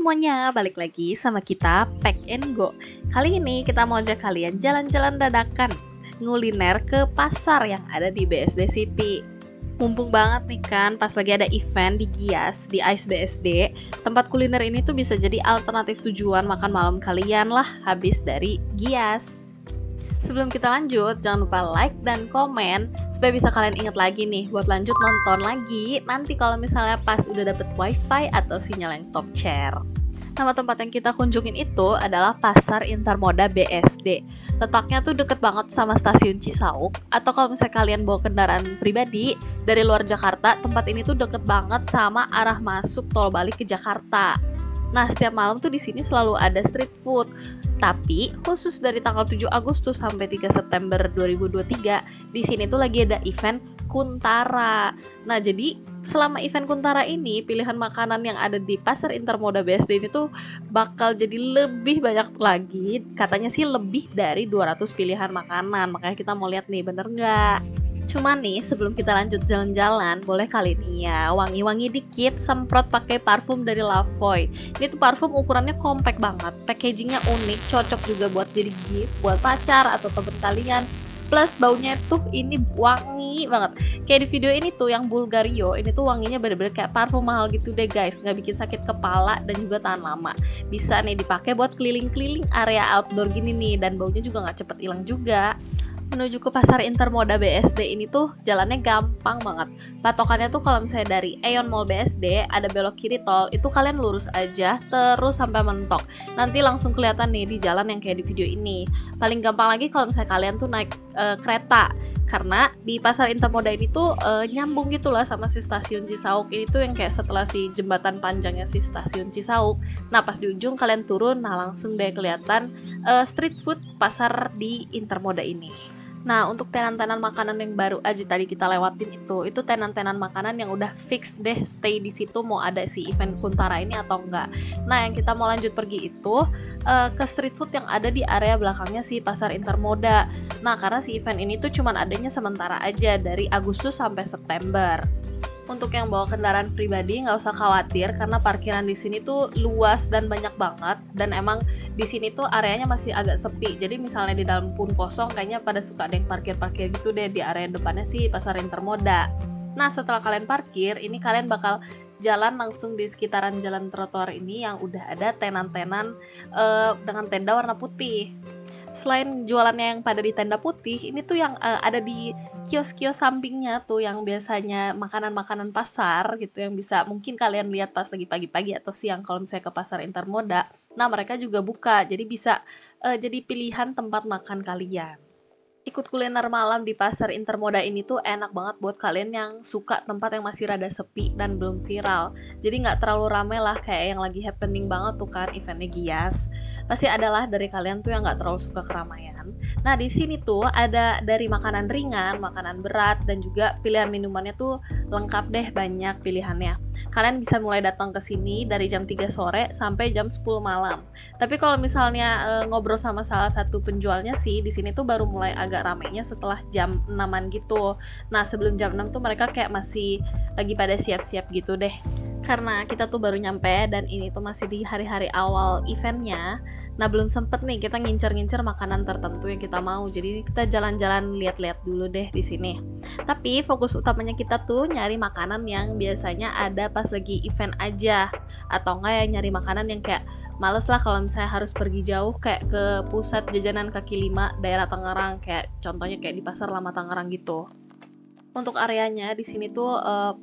semuanya, balik lagi sama kita Pack and Go. Kali ini kita mau ajak kalian jalan-jalan dadakan, nguliner ke pasar yang ada di BSD City. Mumpung banget nih kan, pas lagi ada event di Gias, di Ice BSD, tempat kuliner ini tuh bisa jadi alternatif tujuan makan malam kalian lah habis dari Gias. Sebelum kita lanjut, jangan lupa like dan komen supaya bisa kalian inget lagi nih buat lanjut nonton lagi nanti kalau misalnya pas udah dapet wifi atau sinyal yang top share. Nama tempat yang kita kunjungin itu adalah Pasar Intermoda BSD. Letaknya tuh deket banget sama stasiun Cisauk, atau kalau misalnya kalian bawa kendaraan pribadi dari luar Jakarta, tempat ini tuh deket banget sama arah masuk tol balik ke Jakarta. Nah, setiap malam tuh di sini selalu ada street food. Tapi khusus dari tanggal 7 Agustus sampai 3 September 2023, di sini tuh lagi ada event Kuntara. Nah, jadi selama event Kuntara ini, pilihan makanan yang ada di Pasar Intermoda BSD ini tuh bakal jadi lebih banyak lagi. Katanya sih lebih dari 200 pilihan makanan. Makanya kita mau lihat nih, bener nggak? Cuman nih, sebelum kita lanjut jalan-jalan, boleh kali nih ya wangi-wangi dikit, semprot pakai parfum dari Lavoy. Ini tuh parfum ukurannya compact banget, packagingnya unik, cocok juga buat jadi gift, buat pacar atau temen kalian. Plus baunya tuh ini wangi banget. Kayak di video ini tuh yang Bulgario, ini tuh wanginya bener-bener kayak parfum mahal gitu deh guys. Nggak bikin sakit kepala dan juga tahan lama. Bisa nih dipakai buat keliling-keliling area outdoor gini nih, dan baunya juga nggak cepet hilang juga. Menuju ke Pasar Intermoda BSD ini tuh jalannya gampang banget. Patokannya tuh kalau misalnya dari Aeon Mall BSD ada belok kiri tol, itu kalian lurus aja terus sampai mentok. Nanti langsung kelihatan nih di jalan yang kayak di video ini. Paling gampang lagi kalau misalnya kalian tuh naik kereta, karena di Pasar Intermoda ini tuh nyambung gitulah sama si stasiun Cisauk. Ini tuh yang kayak setelah si jembatan panjangnya si stasiun Cisauk. Nah, pas di ujung kalian turun, nah langsung deh kelihatan street food pasar di Intermoda ini. Nah, untuk tenan-tenan makanan yang baru aja tadi kita lewatin itu tenan-tenan makanan yang udah fix deh stay di situ mau ada si event Kuntara ini atau enggak. Nah, yang kita mau lanjut pergi itu ke street food yang ada di area belakangnya si Pasar Intermoda. Nah, karena si event ini tuh cuman adanya sementara aja dari Agustus sampai September. Untuk yang bawa kendaraan pribadi nggak usah khawatir karena parkiran di sini tuh luas dan banyak banget, dan emang di sini tuh areanya masih agak sepi. Jadi misalnya di dalam pun kosong, kayaknya pada suka ada yang parkir-parkir gitu deh di area depannya sih Pasar Intermoda. Nah, setelah kalian parkir, ini kalian bakal jalan langsung di sekitaran jalan trotoar ini yang udah ada tenan-tenan dengan tenda warna putih. Selain jualannya yang pada di tenda putih, ini tuh yang ada di kios-kios sampingnya tuh yang biasanya makanan-makanan pasar gitu yang bisa mungkin kalian lihat pas lagi pagi-pagi atau siang kalau misalnya ke Pasar Intermoda. Nah, mereka juga buka, jadi bisa jadi pilihan tempat makan kalian. Ikut kuliner malam di Pasar Intermoda ini tuh enak banget buat kalian yang suka tempat yang masih rada sepi dan belum viral. Jadi nggak terlalu rame lah kayak yang lagi happening banget tuh kan eventnya Gias. Pasti adalah dari kalian tuh yang nggak terlalu suka keramaian. Nah, di sini tuh ada dari makanan ringan, makanan berat, dan juga pilihan minumannya tuh lengkap deh, banyak pilihannya. Kalian bisa mulai datang ke sini dari jam 3 sore sampai jam 10 malam. Tapi kalau misalnya ngobrol sama salah satu penjualnya sih, di sini tuh baru mulai agak ramainya setelah jam 6-an gitu. Nah, sebelum jam 6 tuh mereka kayak masih lagi pada siap-siap gitu deh. Karena kita tuh baru nyampe dan ini tuh masih di hari-hari awal eventnya. Nah, belum sempet nih kita ngincer-ngincer makanan tertentu yang kita mau. Jadi kita jalan-jalan lihat-lihat dulu deh di sini. Tapi fokus utamanya kita tuh nyari makanan yang biasanya ada pas lagi event aja, atau enggak ya nyari makanan yang kayak males lah kalau misalnya harus pergi jauh kayak ke pusat jajanan kaki lima daerah Tangerang, kayak contohnya kayak di Pasar Lama Tangerang gitu. Untuk areanya di sini tuh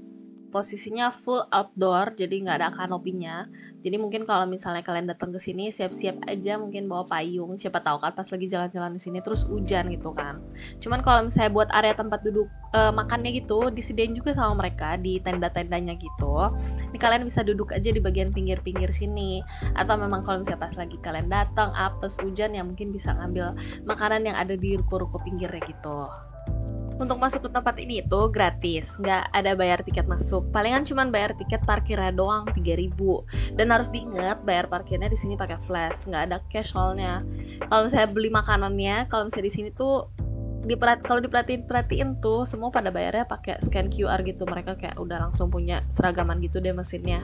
posisinya full outdoor, jadi nggak ada kanopinya. Jadi mungkin kalau misalnya kalian datang ke sini siap-siap aja, mungkin bawa payung. Siapa tahu kan pas lagi jalan-jalan di sini terus hujan gitu kan. Cuman kalau misalnya buat area tempat duduk makannya gitu disediain juga sama mereka di tenda-tendanya gitu. Ini kalian bisa duduk aja di bagian pinggir-pinggir sini. Atau memang kalau misalnya pas lagi kalian datang apes hujan ya mungkin bisa ngambil makanan yang ada di ruko-ruko pinggirnya gitu. Untuk masuk ke tempat ini itu gratis, nggak ada bayar tiket masuk. Palingan cuman bayar tiket parkirnya doang 3.000. Dan harus diingat bayar parkirnya di sini pakai flash, nggak ada cash soalnya. Kalau misalnya beli makanannya, kalau misalnya di sini tuh kalau diperhatiin tuh semua pada bayarnya pakai scan QR gitu. Mereka kayak udah langsung punya seragaman gitu deh mesinnya.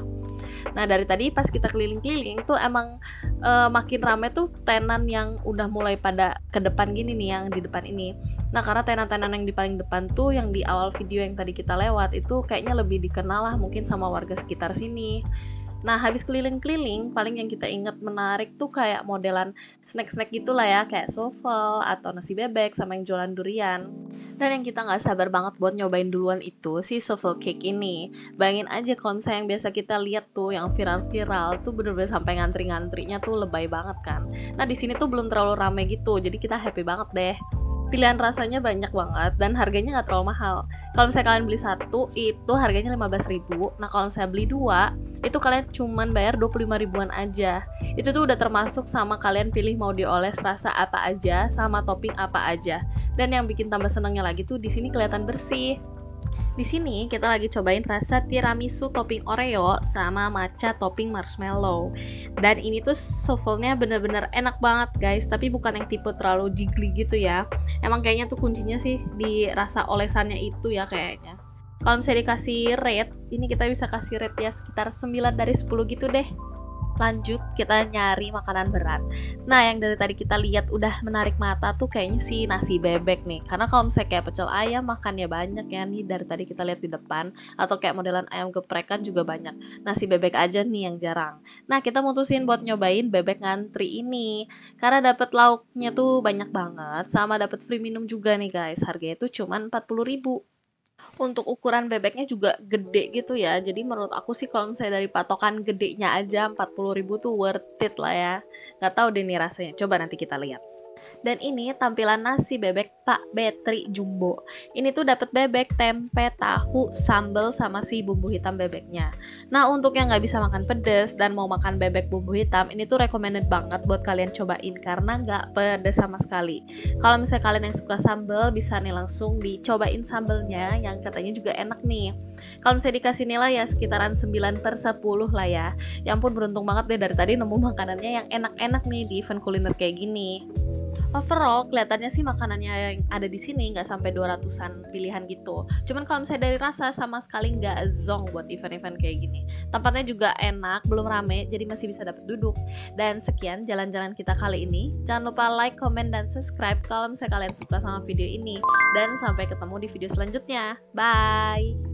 Nah dari tadi pas kita keliling-keliling tuh emang makin rame tuh tenan yang udah mulai pada ke depan gini nih, yang di depan ini. Nah karena tenan-tenan yang di paling depan tuh yang di awal video yang tadi kita lewat itu kayaknya lebih dikenal lah mungkin sama warga sekitar sini. Nah habis keliling-keliling paling yang kita ingat menarik tuh kayak modelan snack-snack gitulah ya, kayak sofel atau nasi bebek sama yang jualan durian. Dan yang kita nggak sabar banget buat nyobain duluan itu si sofel cake ini. Bayangin aja kalau misalnya yang biasa kita lihat tuh yang viral-viral tuh bener-bener sampai ngantri-ngantrinya tuh lebay banget kan. Nah di sini tuh belum terlalu rame gitu, jadi kita happy banget deh. Pilihan rasanya banyak banget dan harganya nggak terlalu mahal. Kalau misalnya kalian beli satu itu harganya 15.000. Nah kalau misalnya beli dua itu kalian cuman bayar 25 ribuan aja. Itu tuh udah termasuk sama kalian pilih mau dioles rasa apa aja sama topping apa aja. Dan yang bikin tambah senengnya lagi tuh di sini kelihatan bersih. Di sini kita lagi cobain rasa tiramisu topping Oreo sama matcha topping marshmallow. Dan ini tuh sofelnya bener-bener enak banget guys, tapi bukan yang tipe terlalu jiggly gitu ya. Emang kayaknya tuh kuncinya sih di rasa olesannya itu ya kayaknya. Kalau misalnya dikasih rate, ini kita bisa kasih rate ya sekitar 9 dari 10 gitu deh. Lanjut kita nyari makanan berat. Nah yang dari tadi kita lihat udah menarik mata tuh kayaknya sih nasi bebek nih. Karena kalau misalnya kayak pecel ayam makannya banyak ya nih, dari tadi kita lihat di depan. Atau kayak modelan ayam geprekan juga banyak. Nasi bebek aja nih yang jarang. Nah kita mutusin buat nyobain bebek ngantri ini. Karena dapet lauknya tuh banyak banget, sama dapet free minum juga nih guys. Harganya tuh cuma 40.000. Untuk ukuran bebeknya juga gede gitu ya. Jadi menurut aku sih kalau misalnya dari patokan gedenya aja 40.000 tuh worth it lah ya. Nggak tahu deh nih rasanya. Coba nanti kita lihat. Dan ini tampilan nasi bebek Pak Betri Jumbo. Ini tuh dapat bebek, tempe, tahu, sambal sama si bumbu hitam bebeknya. Nah untuk yang nggak bisa makan pedas dan mau makan bebek bumbu hitam, ini tuh recommended banget buat kalian cobain karena nggak pedas sama sekali. Kalau misalnya kalian yang suka sambal, bisa nih langsung dicobain sambalnya yang katanya juga enak nih. Kalau misalnya dikasih nilai ya sekitaran 9/10 lah ya. Ya ampun beruntung banget deh dari tadi nemu makanannya yang enak-enak nih di event kuliner kayak gini. Overall kelihatannya sih makanannya yang ada di sini nggak sampai 200-an pilihan gitu. Cuman kalau misalnya dari rasa sama sekali nggak zong buat event-event kayak gini. Tempatnya juga enak, belum rame, jadi masih bisa dapat duduk. Dan sekian jalan-jalan kita kali ini. Jangan lupa like, comment, dan subscribe kalau misalnya kalian suka sama video ini. Dan sampai ketemu di video selanjutnya. Bye!